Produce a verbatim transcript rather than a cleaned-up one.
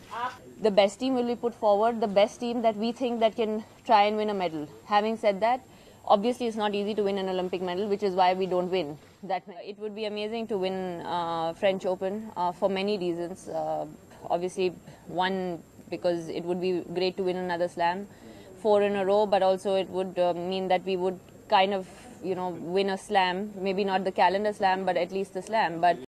The best team will be put forward, the best team that we think that can try and win a medal. Having said that, obviously it's not easy to win an Olympic medal, which is why we don't win that. It would be amazing to win uh, French Open uh, for many reasons. Uh, obviously, one, because it would be great to win another slam, four in a row, but also it would uh, mean that we would kind of, you know, win a slam, maybe not the calendar slam, but at least the slam. But